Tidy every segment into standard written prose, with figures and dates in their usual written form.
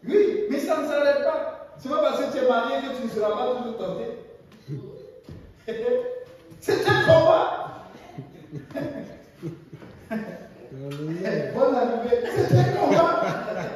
Oui, mais ça ne s'arrête pas. C'est pas parce que tu es marié que tu ne seras pas toujours tenté. C'est un combat. Bonne arrivée. C'est un combat.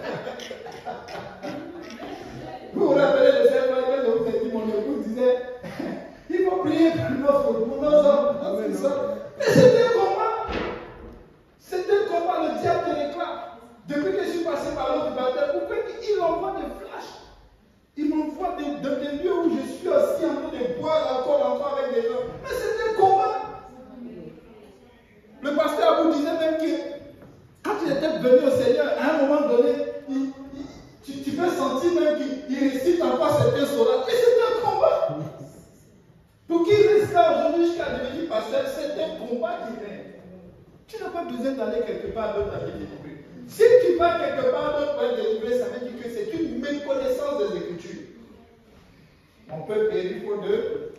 Vous vous rappelez de cette fois que je vous ai dit, mon époux disait, il faut prier pour nos hommes. Mais c'est un combat. C'est un combat, le diable te réclame. Depuis que je suis passé par l'autre bataille, pourquoi il envoie des flashs? Il m'envoie dans des lieux où je suis aussi en train de boire encore avec des gens. Mais c'est un combat. Le pasteur vous disait même que quand il était venu au Seigneur, à un moment donné, tu peux sentir même qu'il récite encore certains sourates. Mais c'est un combat. Pour qu'il reste là aujourd'hui jusqu'à devenir pasteur, c'est un combat qui règne. Tu n'as pas besoin d'aller quelque part d'autre à te délivrer. Si tu vas quelque part d'autre pour être délivré, ça veut dire que c'est une méconnaissance des Écritures. On peut périr pour deux.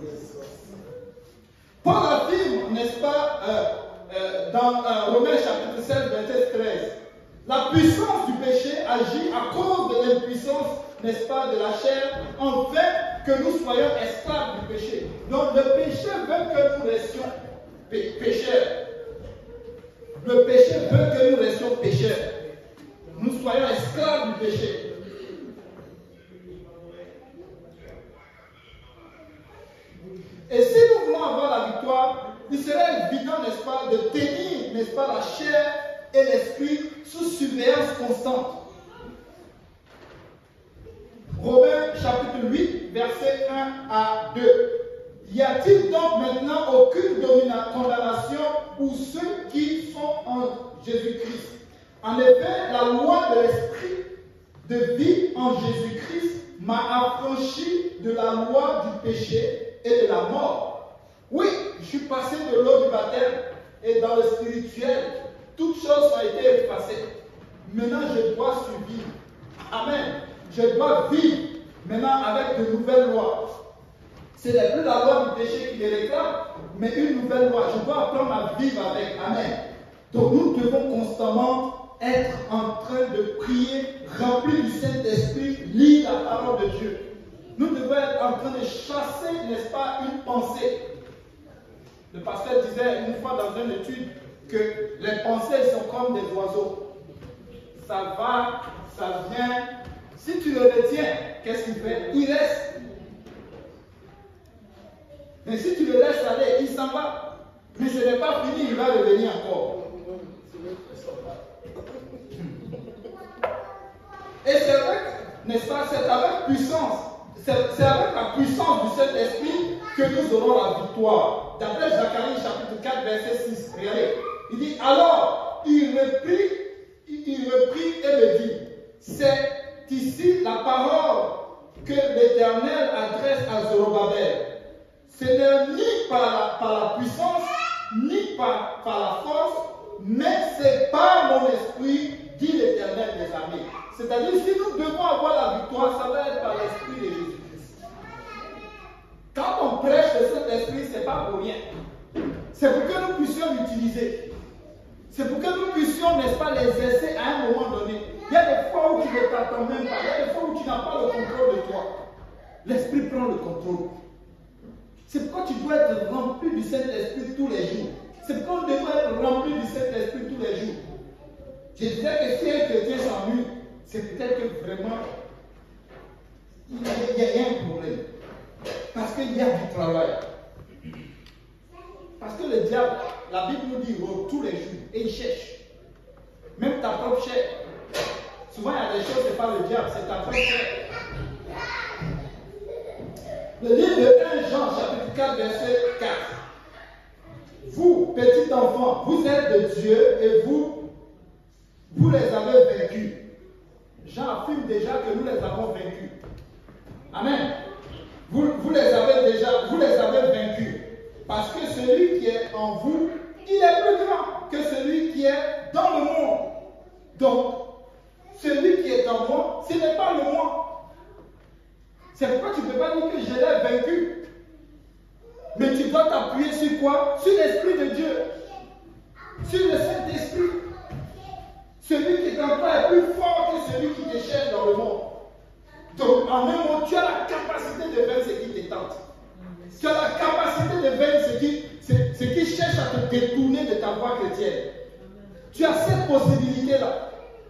Paul affirme, n'est-ce pas, dans Romains chapitre 16, verset 13, la puissance du péché agit à cause de l'impuissance, n'est-ce pas, de la chair, en fait que nous soyons esclaves du péché. Donc le péché veut que nous restions pécheurs. Le péché veut que nous restions pécheurs. Nous soyons esclaves du péché. Et si nous voulons avoir la victoire, il serait évident, n'est-ce pas, de tenir, n'est-ce pas, la chair et l'esprit sous surveillance constante. Romains chapitre 8, versets 1 à 2. Y a-t-il donc maintenant aucune condamnation pour ceux qui sont en Jésus-Christ? En effet, la loi de l'esprit de vie en Jésus-Christ m'a affranchi de la loi du péché et de la mort. Oui, je suis passé de l'eau du baptême et dans le spirituel, toutes choses ont été effacées. Maintenant, je dois survivre. Amen. Je dois vivre maintenant avec de nouvelles lois. Ce n'est plus la loi du péché qui les réclame, mais une nouvelle loi. Je dois apprendre à vivre avec. Amen. Donc nous devons constamment être en train de prier, remplis du Saint-Esprit, lire la parole de Dieu. Nous devons être en train de chasser, n'est-ce pas, une pensée. Le pasteur disait une fois dans une étude que les pensées sont comme des oiseaux. Ça va, ça vient. Si tu le retiens, qu'est-ce qu'il fait? Il reste. Mais si tu le laisses aller, il s'en va. Mais ce n'est pas fini, il va revenir encore. Et c'est vrai, n'est-ce pas, c'est avec puissance. C'est avec la puissance du Saint-Esprit que nous aurons la victoire. D'après Zacharie chapitre 4, verset 6. Regardez. Il dit, alors, il reprit et me dit, c'est ici la parole que l'Éternel adresse à Zorobabel. Ce n'est ni par la puissance, ni par la force, mais c'est par mon esprit, dit l'Éternel des armées. C'est-à-dire, si nous devons avoir la victoire, ça va être par l'esprit de Jésus-Christ. Quand on prêche le Saint-Esprit, ce n'est pas pour rien. C'est pour que nous puissions l'utiliser. C'est pour que nous puissions, n'est-ce pas, l'exercer à un moment donné. Il y a des fois où tu ne t'attends même pas. Il y a des fois où tu n'as pas le contrôle de toi. L'Esprit prend le contrôle. C'est pourquoi tu dois être rempli du Saint-Esprit tous les jours. C'est pourquoi on doit être rempli du Saint-Esprit tous les jours. Je disais que si un chrétien s'ennuie, c'est peut-être que vraiment, il y a un problème. Parce qu'il y a du travail. Parce que le diable, la Bible nous dit, oh, tous les jours, et il cherche. Même ta propre chair. Souvent, il y a des choses, ce n'est pas le diable, c'est ta propre chair. Le livre de 1 Jean, chapitre 4, verset 4. Vous, petits enfants, vous êtes de Dieu et vous les avez vaincus. Jean affirme déjà que nous les avons vaincus. Amen. Vous les avez vaincus. Parce que celui qui est en vous, il est plus grand que celui qui est dans le monde. Donc, celui qui est en moi, ce n'est pas le moi. C'est pourquoi tu ne peux pas dire que je l'ai vaincu. Mais tu dois t'appuyer sur quoi? Sur l'Esprit de Dieu. Sur le Saint-Esprit. Celui qui est en toi est plus fort que celui qui te cherche dans le monde. Donc, en un mot, tu as la capacité de vaincre ce qui te tente. Tu as la capacité de vaincre ce qui cherche à te détourner de ta voie chrétienne. Tu as cette possibilité-là.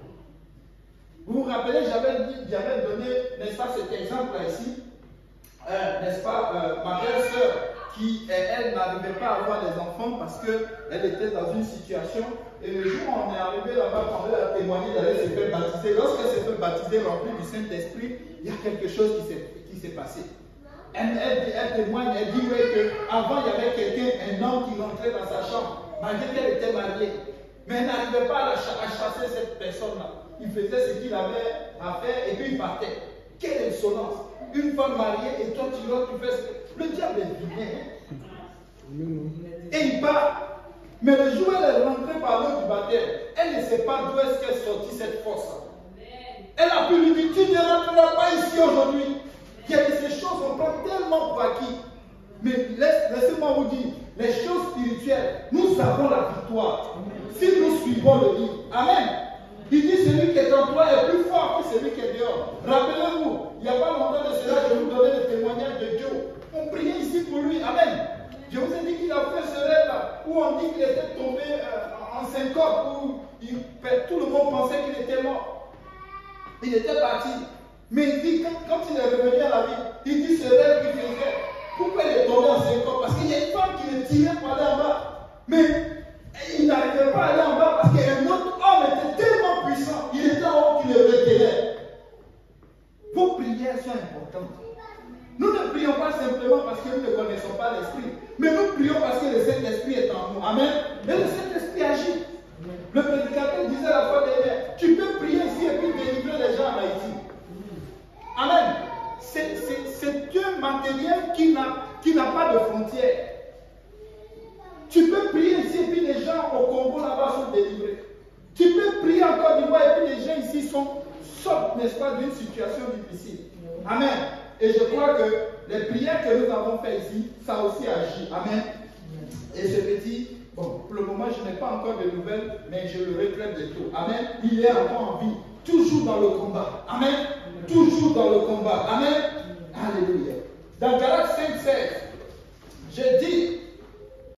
Vous vous rappelez, j'avais donné, n'est-ce pas, cet exemple-là ici, n'est-ce pas, ma belle-sœur, qui, elle, n'arrivait pas à avoir des enfants parce qu'elle était dans une situation, et le jour où on est arrivé là-bas, quand elle a témoigné d'aller se faire baptiser, lorsqu'elle s'est fait baptiser, remplie du Saint-Esprit, il y a quelque chose qui s'est passé. Elle témoigne, elle dit oui, qu'avant il y avait quelqu'un, un homme qui rentrait dans sa chambre, malgré qu'elle était mariée, mais elle n'arrivait pas à chasser cette personne-là. Il faisait ce qu'il avait à faire et puis il partait. Quelle insolence! Une femme mariée et toi tu fais ce que... Le diable est vilain. Et il part. Mais le jour où elle est rentrée par l'eau du baptême, elle ne sait pas d'où est-ce qu'elle sortit cette force. Elle a pu lui dire, tu ne rentreras pas ici aujourd'hui. Il y a ces choses, on prend tellement pour acquis. Mais laissez-moi vous dire, les choses spirituelles, nous avons la victoire. Si nous suivons le livre. Amen. Il dit celui qui est en toi est plus fort que celui qui est dehors. Rappelez-vous, il n'y a pas longtemps de cela, je vous donnais le témoignage de Dieu. On priait ici pour lui. Amen. Je vous ai dit qu'il a fait ce rêve-là, où on dit qu'il était tombé en syncope, où tout le monde pensait qu'il était mort. Il était parti. Mais il dit, quand il est revenu à la vie, il dit ce rêve qu'il faisait. Pourquoi il est tombé en syncope? Parce qu'il y a une femme qui le tirait pour aller en bas. Mais il n'arrivait pas à aller en bas parce qu'un autre homme était tellement puissant. Il était en haut qu'il le retenait. Vos prières sont importantes. Nous ne prions pas simplement parce que nous ne connaissons pas l'Esprit, mais nous prions parce que le Saint-Esprit est en nous. Amen. Et le Saint-Esprit agit. Le prédicateur disait la fois dernière, tu peux prier ici et puis délivrer les gens en Haïti. Amen. C'est un matériel qui n'a pas de frontières. Tu peux prier ici et puis les gens au Congo là-bas sont délivrés. Tu peux prier en Côte d'Ivoire et puis les gens ici sortent, n'est-ce pas, d'une situation difficile. Amen. Et je crois que les prières que nous avons faites ici, ça aussi agit. Amen. Et ce petit, bon, pour le moment, je n'ai pas encore de nouvelles, mais je le regrette de tout. Amen. Il est encore en vie. Toujours dans le combat. Amen. Toujours dans le combat. Amen. Alléluia. Dans Galates 5:16, je dis,